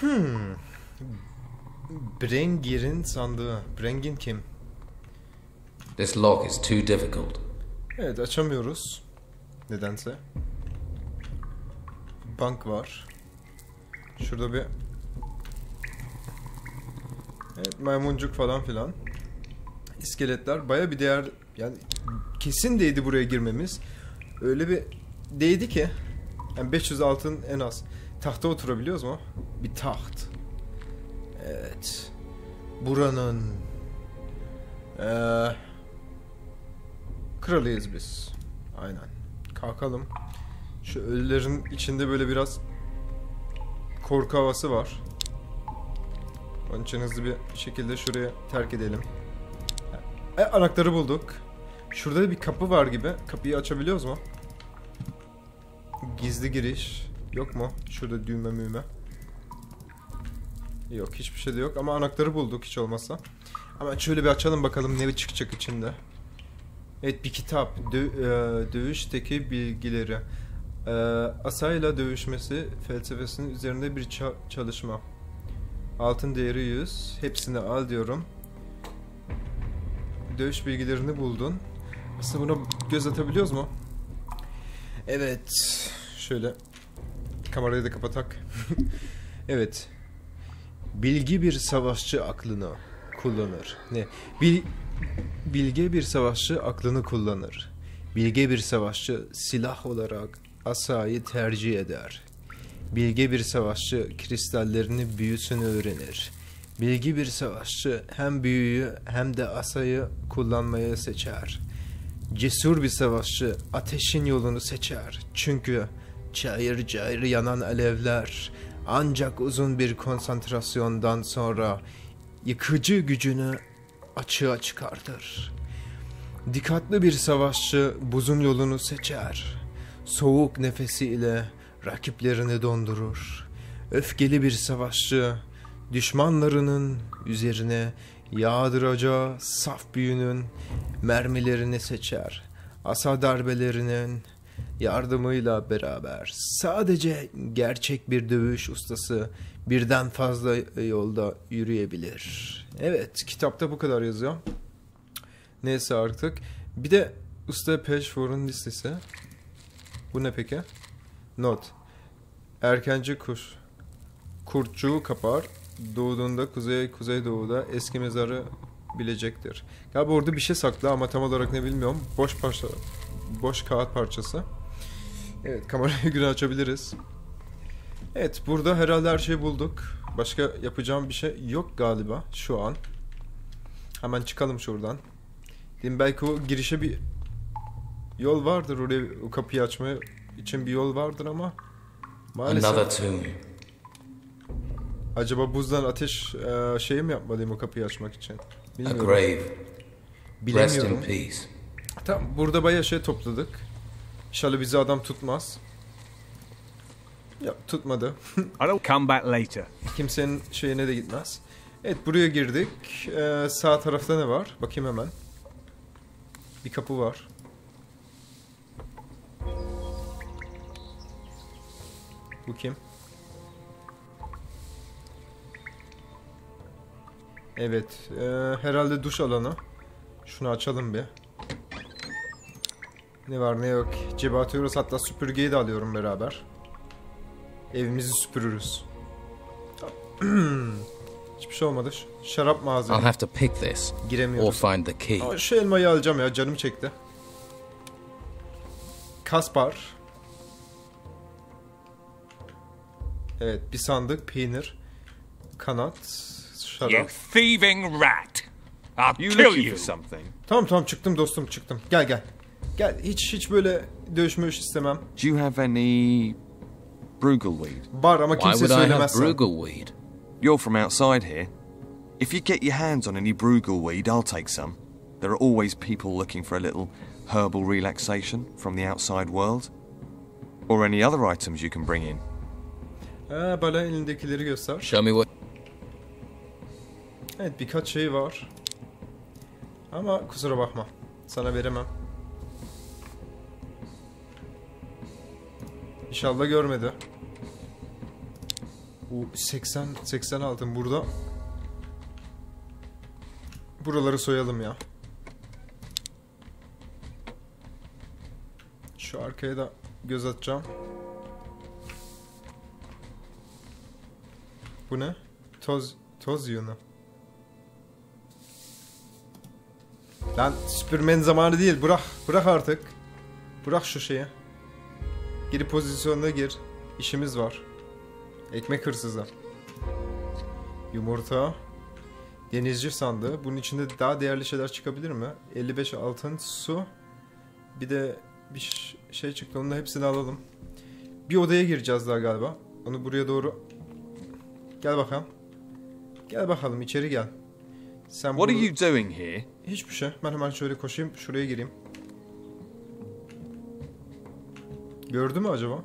Brengir'in sandığı. Brengin kim? This lock is too difficult. Evet, açamıyoruz. Nedense. Bank var. Şurada bir... Evet, maymuncuk falan filan. İskeletler. Baya bir değer... Yani kesin değdi buraya girmemiz. Öyle bir değdi ki. Yani 500 altın en az. Tahta oturabiliyoruz mu? Bir taht. Evet. Buranın... kralıyız biz. Aynen. Kalkalım. Şu ölülerin içinde böyle biraz korku havası var. Onun için hızlı bir şekilde şuraya terk edelim. Anahtarı bulduk. Şurada bir kapı var gibi. Kapıyı açabiliyoruz mu? Gizli giriş. Yok mu? Şurada düğme müğme. Yok, hiçbir şey de yok ama anahtarı bulduk hiç olmazsa. Ama şöyle bir açalım bakalım ne çıkacak içinde. Evet, bir kitap. Dövüşteki bilgileri. Asayla dövüşmesi felsefesinin üzerinde bir çalışma. Altın değeri 100. Hepsini al diyorum. Dövüş bilgilerini buldun. Aslında buna göz atabiliyoruz mu? Evet. Şöyle. Kamerayı da kapatak. Evet. Bilgi bir savaşçı aklını kullanır. Ne? Bilge bir savaşçı aklını kullanır. Bilge bir savaşçı silah olarak asayı tercih eder. Bilge bir savaşçı kristallerini büyüsünü öğrenir. Bilge bir savaşçı hem büyüyü hem de asayı kullanmayı seçer. Cesur bir savaşçı ateşin yolunu seçer. Çünkü cayır cayır yanan alevler ancak uzun bir konsantrasyondan sonra yıkıcı gücünü açığa çıkartır. Dikkatli bir savaşçı buzun yolunu seçer. Soğuk nefesiyle rakiplerini dondurur. Öfkeli bir savaşçı düşmanlarının üzerine yağdıracağı saf büyünün mermilerini seçer. Asa darbelerinin yardımıyla beraber sadece gerçek bir dövüş ustası birden fazla yolda yürüyebilir. Evet, kitapta bu kadar yazıyor. Neyse artık. Bir de usta Peşvor'un listesi. Bu ne peki? Not. Erkenci kuş. Kurtçuğu kapar. Doğduğunda kuzeydoğuda eski mezarı bilecektir. Galiba orada bir şey saklı ama tam olarak ne bilmiyorum. Boş kağıt parçası. Evet, kamerayı güne açabiliriz. Evet, burada herhalde her şeyi bulduk. Başka yapacağım bir şey yok galiba şu an. Hemen çıkalım şuradan. Diyeyim, belki o girişe bir yol vardır, oraya o kapıyı açmaya için bir yol vardır ama maalesef. Acaba buzdan ateş şeyi mi yapmalıyım o kapıyı açmak için? Bilmiyorum. A grave. Bilemiyorum. Rest in peace. Tamam, burada bayağı şey topladık. İnşallah bizi adam tutmaz. Ya tutmadı. I'll come back later. Kimsenin şeyine de gitmez. Evet, buraya girdik. Sağ tarafta ne var? Bakayım hemen. Bir kapı var. Bu kim? Evet. Herhalde duş alanı. Şunu açalım bir. Ne var ne yok. Cebe atıyoruz. Hatta süpürgeyi de alıyorum beraber. Evimizi süpürürüz. Hiçbir şey olmadı. Şarap mağazası. I'll have to pick this or Giremiyoruz. find the key. Ama şu elmayı alacağım ya. Canım çekti. Kaspar. Evet, bir sandık peynir. Kanat. You Şarap. thieving rat! I'll You kill looking you. for something? Tamam çıktım dostum, çıktım. Gel. Gel, hiç böyle dövüşmüş istemem. Do you have any Brugelweed? Var ama Why kimse would I have söylemezsen. Brugelweed? You're from outside here. If you get your hands on any Brugelweed, I'll take some. There are always people looking for a little herbal relaxation from the outside world. Or any other items you can bring in. Bana elindekileri göster. Show me what. Evet, birkaç şey var. Ama kusura bakma. Sana veremem. İnşallah görmedi. Bu 80 altın burada. Buraları soyalım ya. Şu arkaya da göz atacağım. Bu ne? Toz yığını. Lan Superman zamanı değil. Bırak artık. Bırak şu şeyi. Geri pozisyonuna gir. İşimiz var. Ekmek hırsızı. Yumurta. Denizci sandığı. Bunun içinde daha değerli şeyler çıkabilir mi? 55 altın, su. Bir de bir şey çıktı. Onun da hepsini alalım. Bir odaya gireceğiz daha galiba. Onu buraya doğru. Gel bakalım. Gel bakalım içeri gel. Sen What are you doing here? Hiçbir şey. Ben hemen şöyle koşayım. Şuraya gireyim. Gördü mü acaba?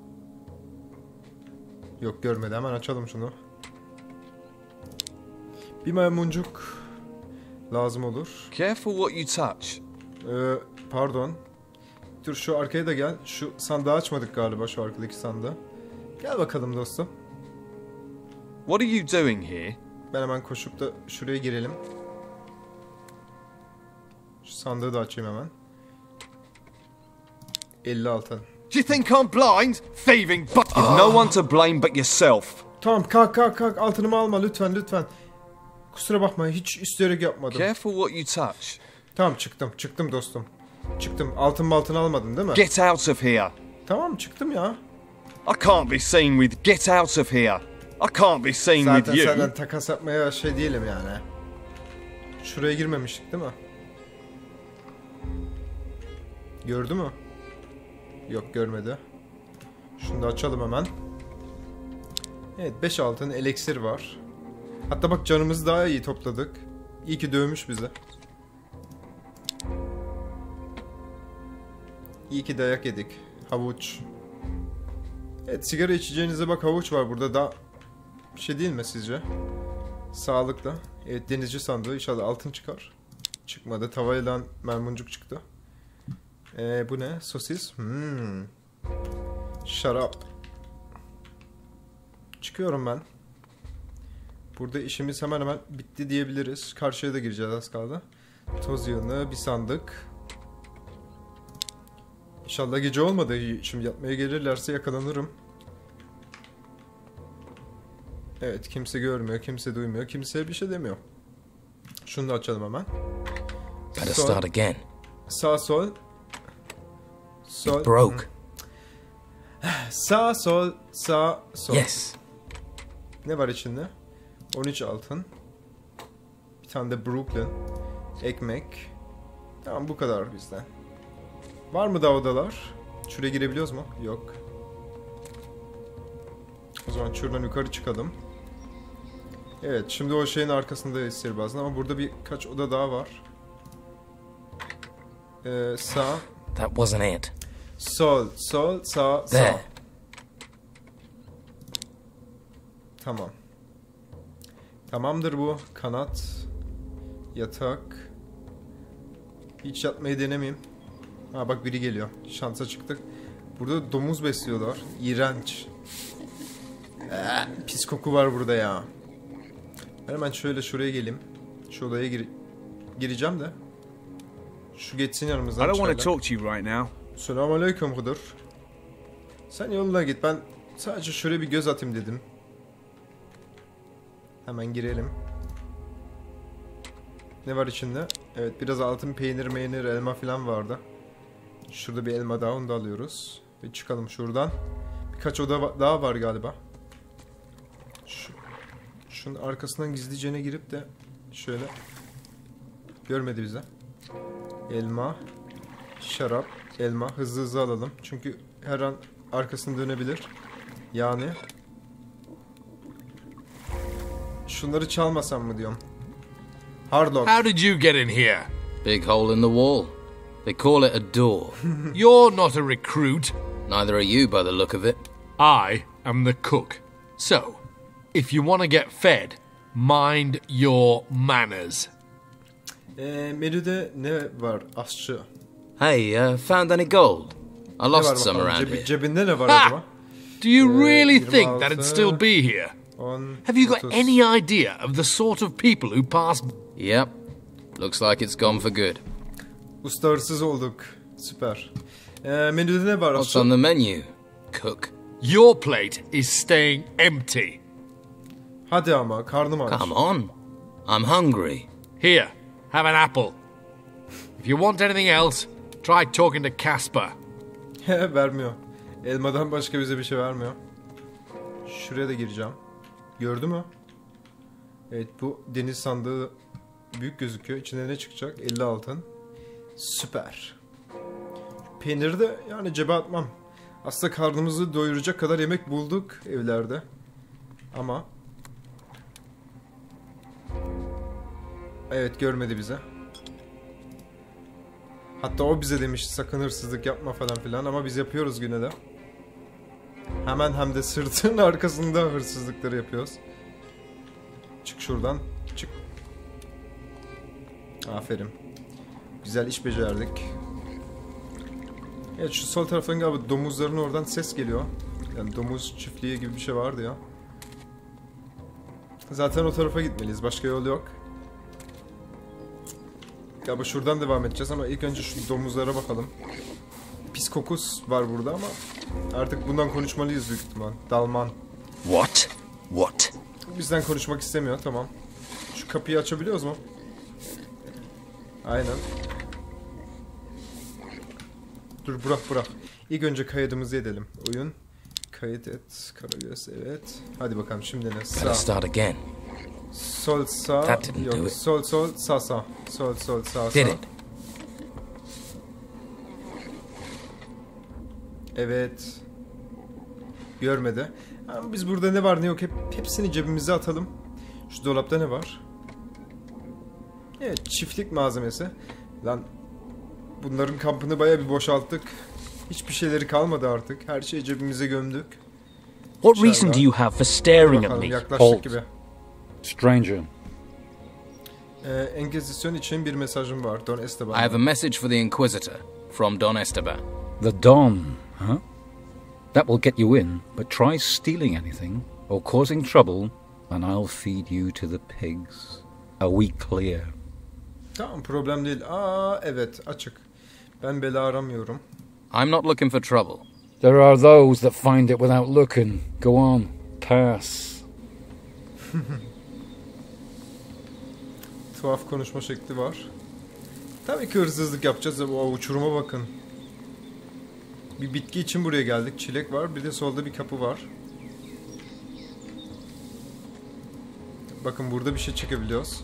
Yok görmedi. Hemen açalım şunu. Bir maymuncuk lazım olur. Careful what you touch. Pardon. Dur şu arkaya da gel. Şu sandığı açmadık galiba, şu arkadaki sandığı. Gel bakalım dostum. What are you doing here? Ben hemen koşup da şuraya girelim. Şu sandığı da açayım hemen. 50 altın. Do you think I'm blind? Thieving but You've no one to blame but yourself. Tamam kalk. Altınımı alma lütfen. Kusura bakma, hiç isteyerek yapmadım. Careful what you touch. Tamam çıktım dostum. Çıktım. Altın almadın değil mi? Get out of here. Tamam çıktım ya. I can't be seen with. Get out of here. I can't be seen Zaten with you. senden takas yapmaya şey değilim yani. Şuraya girmemiştik değil mi? Gördü mü? Yok görmedi. Şunu da açalım hemen. Evet 5 altın eliksir var. Hatta bak canımızı daha iyi topladık. İyi ki dövmüş bizi. İyi ki dayak yedik. Havuç. Evet sigara içeceğinize bak, havuç var burada da. Bir şey değil mi sizce? Sağlıklı. Evet denizci sandığı, inşallah altın çıkar. Çıkmadı. Tavayla mermuncuk çıktı. Bu ne? Sosis. Şarap. Çıkıyorum ben. Burada işimiz hemen bitti diyebiliriz. Karşıya da gireceğiz, az kaldı. Toz yığını, bir sandık. İnşallah gece olmadı. Şimdi yatmaya gelirlerse yakalanırım. Evet kimse görmüyor, kimse duymuyor, kimseye bir şey demiyor. Şunu da açalım hemen. Gotta start again. Sağ sol. Sol. It broke. Sağ sol. Yes. Ne var içinde? 13 altın. Bir tane de Brooklyn. Ekmek. Tamam bu kadar bizden. Var mı daha odalar? Şuraya girebiliyoruz mu? Yok. O zaman şuradan yukarı çıkalım. Evet şimdi o şeyin arkasındayız sihirbazın ama burada birkaç oda daha var. Sağ. That wasn't it. Sol, sağ. There. Tamam. Tamamdır bu. Kanat. Yatak. Hiç yatmayı denemeyeyim. Ha bak biri geliyor. Şansa çıktık. Burada domuz besliyorlar. İğrenç. Pis koku var burada ya. Ben hemen şöyle şuraya geleyim. Şu odaya gireceğim de. Şu geçsin yanımızdan. I don't want to çıkarlar. talk to you right now. Selamünaleyküm Hıdır. Sen yoluna git. Ben sadece şuraya bir göz atayım dedim. Hemen girelim. Ne var içinde? Evet biraz altın peynir, elma falan vardı. Şurada bir elma daha, onu da alıyoruz. Ve çıkalım şuradan. Birkaç oda daha var galiba. Şunun arkasından gizlicene girip de şöyle. Görmedi bize. Elma. Şarap. Elma. Hızlı alalım. Çünkü her an arkasını dönebilir. Yani. Şunları çalmasam mı diyorum. Hardlock. How did you get in here? Big hole in the wall. They call it a door. You're not a recruit. Neither are you by the look of it. I am the cook. So, if you want to get fed, mind your manners. Menüde ne var aşçı? Hey, found any gold? I Ne var lost some bakalım? around here. Cebinde ne var Ha! acaba? Do you really 26. think that'd still be here? 10, Have you got 30. any idea of the sort of people who pass? Yep. Looks like it's gone for good. Usta hırsız olduk. Süper. Menüde ne var? What's on the menu, cook? Your plate is staying empty. Hadi ama karnım aç. Come on. I'm hungry. Here, have an apple. If you want anything else, try talking to Casper. Vermiyor. Elmadan başka bize bir şey vermiyor. Şuraya da gireceğim. Gördü mü? Evet, bu deniz sandığı büyük gözüküyor. İçinde ne çıkacak? 50 altın. Süper. Peyniri de yani cebe atmam. Aslında karnımızı doyuracak kadar yemek bulduk evlerde. Ama evet, görmedi bize. Hatta o bize demiş sakın hırsızlık yapma falan filan, ama biz yapıyoruz yine de. Hemen hem de sırtın arkasında hırsızlıkları yapıyoruz. Çık şuradan. Çık. Aferin. Güzel iş becerdik. Evet, şu sol taraftan galiba domuzların oradan ses geliyor. Yani domuz çiftliği gibi bir şey vardı ya. Zaten o tarafa gitmeliyiz. Başka yol yok. Galiba şuradan devam edeceğiz ama ilk önce şu domuzlara bakalım. Pis kokus var burada ama artık bundan konuşmalıyız büyük ihtimal. Dalman. What? What? Bizden konuşmak istemiyor, tamam. Şu kapıyı açabiliyoruz mu? Aynen. Dur, bırak. İlk önce kaydımızı edelim. Oyun. Kayıt et. Karagöz, evet. Hadi bakalım şimdi ne? Gotta Sağ. start again. Sol, sağ. That didn't do Yok. it. Sol, sağ, sağ. Sol, sağ, Did sağ. it? Evet. Görmedi. Ama biz burada ne var ne yok hepsini cebimize atalım. Şu dolapta ne var? Evet, çiftlik malzemesi. Lan bunların kampını bayağı bir boşalttık. Hiçbir şeyleri kalmadı artık. Her şeyi cebimize gömdük. What reason do you have for staring at Bakalım, me? yaklaştık Halt. gibi. Stranger. Enkizisyon için bir mesajım var. Don Esteban. I have a message for the Inquisitor from Don Esteban. The Don, huh? That will get you in, but try stealing anything or causing trouble, and I'll feed you to the pigs. Are we clear? Tamam, problem değil. Evet, açık. Ben bela aramıyorum. I'm not looking for trouble. There are those that find it without looking. Go on, pass. Tuhaf konuşma şekli var. Tabii ki hırsızlık yapacağız. O uçuruma bakın. Bir bitki için buraya geldik. Çilek var. Bir de solda bir kapı var. Bakın burada bir şey çekebiliyoruz.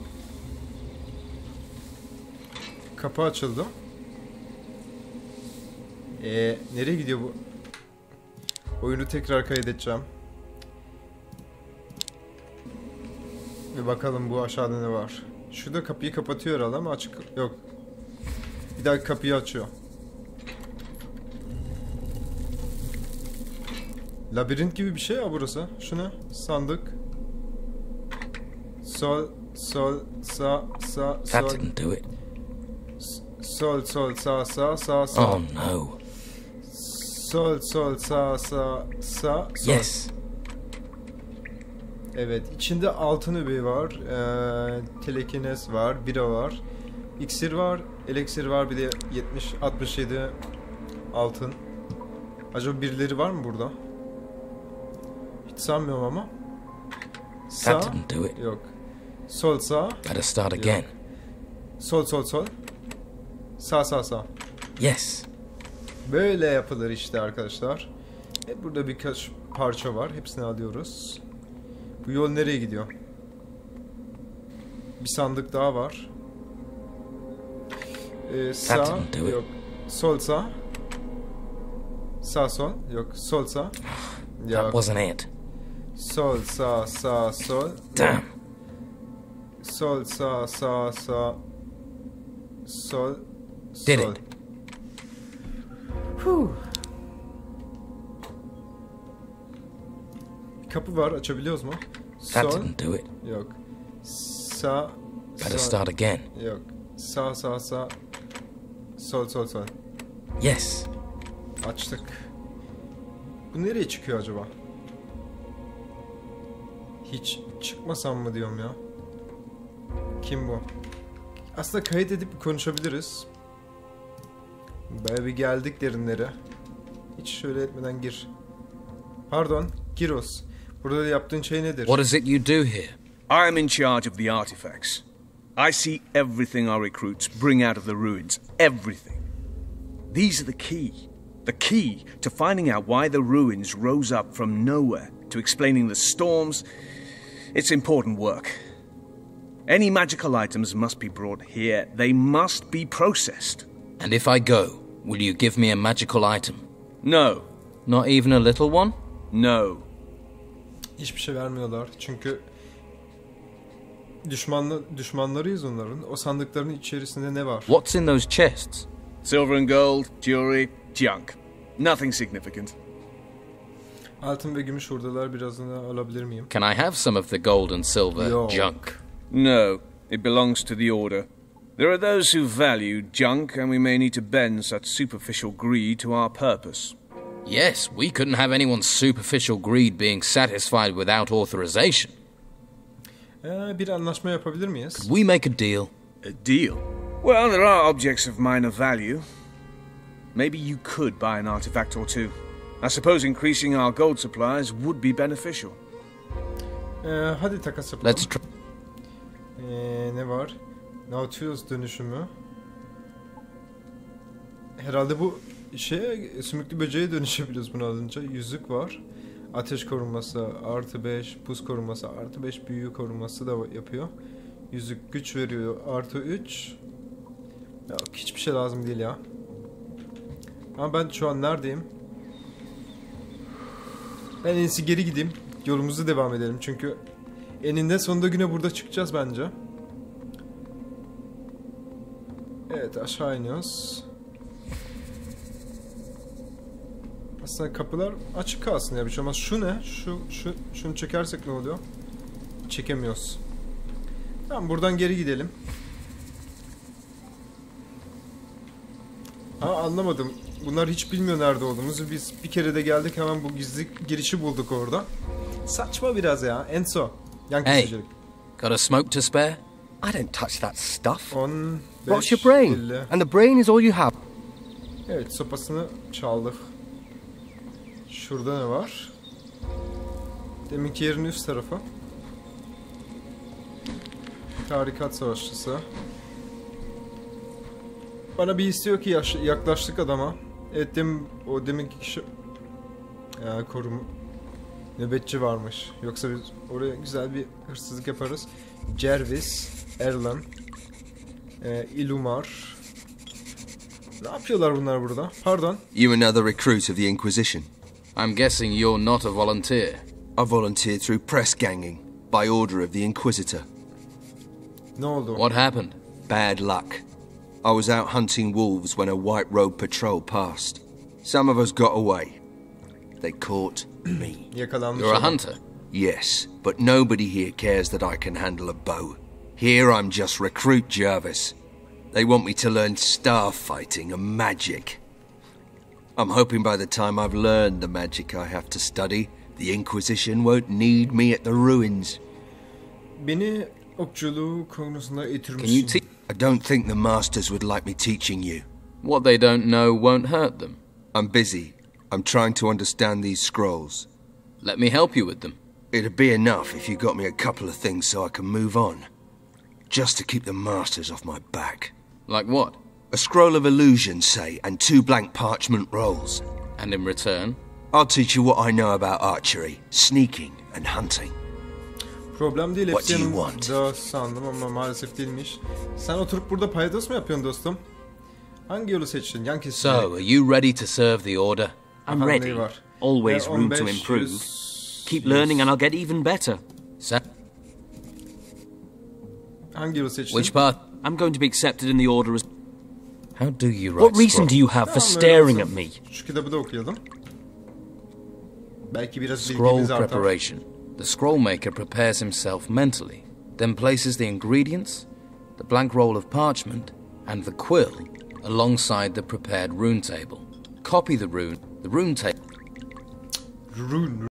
Kapı açıldı. Nereye gidiyor bu? Oyunu tekrar kaydedeceğim. Ve bakalım bu aşağıda ne var. Şurada kapıyı kapatıyor herhalde ama açık yok. Bir daha kapıyı açıyor. Labirent gibi bir şey ya burası. Şu ne? Sandık. Sol, sağ, That sol. didn't do it. Sol, sağ. Oh no. Sol, sağ. Yes. Evet, içinde altın öbeği var, telekines var, bira var, iksir var, eliksir var, bir de 67 altın. Acaba birileri var mı burada? Hiç sanmıyorum ama. Sağ, That didn't do it. yok. Sol, sağ, Better start again. sol. Sağ. Yes. Böyle yapılır işte arkadaşlar. Burada birkaç parça var, hepsini alıyoruz. Bu yol nereye gidiyor? Bir sandık daha var. Sağ, didn't do it. yok. Sol, sağ. Sağ, sol, yok. Sol, sağ. That Yok. wasn't it. Sol, sağ, sol. Damn. Sol, sağ. Sol, Did sol. it. Kapı var, açabiliyoruz mu? That Sol, didn't do it. yok. Sağ, Better sol. start again. Yok. Sağ. Sol. Yes. Açtık. Bu nereye çıkıyor acaba? Hiç çıkmasam mı diyorum ya. Kim bu? Aslında kayıt edip konuşabiliriz. Baya bir geldik derinlere. Hiç şöyle etmeden gir. Pardon, Gyros. Burada yaptığın şey nedir? What is it you do here? I am in charge of the artifacts. I see everything our recruits bring out of the ruins. Everything. These are the key. The key to finding out why the ruins rose up from nowhere, to explaining the storms. It's important work. Any magical items must be brought here. They must be processed. And if I go, will you give me a magical item? No. Not even a little one? No. Hiçbir şey vermiyorlar. Çünkü düşmanlarıyız onların. O sandıkların içerisinde ne var? What's in those chests? Silver and gold, jewelry, junk. Nothing significant. Altın ve gümüş hurdalar, birazını alabilir miyim? Can I have some of the gold and silver Yo. junk? No. It belongs to the Order. There are those who value junk, and we may need to bend such superficial greed to our purpose. Yes, we couldn't have anyone's superficial greed being satisfied without authorization. Bir anlaşma yapabilir miyiz? Could we make a deal? A deal? Well, there are objects of minor value. Maybe you could buy an artifact or two. I suppose increasing our gold supplies would be beneficial. Hadi takas yapalım. Let's try. Ne var? Nautilus dönüşümü. Herhalde bu sümüklü böceğe dönüşebiliyoruz bunu alınca. Yüzük var. Ateş korunması artı 5, buz korunması artı 5, büyü korunması da yapıyor. Yüzük güç veriyor artı 3. Yok, hiçbir şey lazım değil ya. Ama ben şu an neredeyim? Ben en iyisi geri gideyim. Yolumuzu devam edelim çünkü eninde sonunda güne burada çıkacağız bence. Evet, aşağı iniyoruz. Aslında kapılar açık kalsın ya, bir şey olmaz. Şu ne? Şunu çekersek ne oluyor? Çekemiyoruz. Tamam, buradan geri gidelim. Anlamadım. Bunlar hiç bilmiyor nerede olduğumuzu. Biz bir kere de geldik, hemen bu gizli girişi bulduk orada. Saçma biraz ya. Enso. Yan Hey. kesicilik. Got a smoke to spare? I don't touch that stuff. 10, 5, What's your brain? 50. And the brain is all you have. Evet, sopasını çaldık. Şurada ne var? Deminki yerin üst tarafı. Tarikat savaşçısı. Bana bir istiyor ki yaklaştık adama. Evet, deminki kişi korum nöbetçi varmış. Yoksa biz oraya güzel bir hırsızlık yaparız. Jervis, Erlan, Ilumar. Ne yapıyorlar bunlar burada? Pardon. You another recruit of the Inquisition? I'm guessing you're not a volunteer. I volunteered through press ganging, by order of the Inquisitor. Ne oldu? What happened? Bad luck. I was out hunting wolves when a white road patrol passed. Some of us got away. They caught me. Yakalanmış You're a adam. hunter. Yes, but nobody here cares that I can handle a bow. Here I'm just recruit Jervis. They want me to learn star fighting and magic. I'm hoping by the time I've learned the magic I have to study, the Inquisition won't need me at the ruins. Beni okçuluğu konusunda Can you eğitirmişsin. teach? I don't think the masters would like me teaching you. What they don't know won't hurt them. I'm busy. I'm trying to understand these scrolls. Let me help you with them. It'd be enough if you got me a couple of things so I can move on. Just to keep the masters off my back. Like what? A scroll of illusion, say, and 2 blank parchment rolls. And in return? I'll teach you what I know about archery, sneaking, and hunting. Problem değil, What hepsi do you yanımda sandım ama maalesef değilmiş. Sen oturup burada paydos mu yapıyorsun dostum? Hangi yolu seçtin? Yan kesici. So, are you ready to serve the order? I'm Aha, ready. neyi var? Always room to 15, improve. 100, Keep learning and I'll get even better. Hangi yolu seçtin? Which path? I'm going to be accepted in the order as... How do you write What reason scroll? do you have for Tamam, staring öyle at me? olsun. Şu kitabı da okuyalım. Belki biraz Scroll bilgimiz artar. preparation. The scroll maker prepares himself mentally, then places the ingredients, the blank roll of parchment, and the quill alongside the prepared rune table. Copy the rune table. Rune.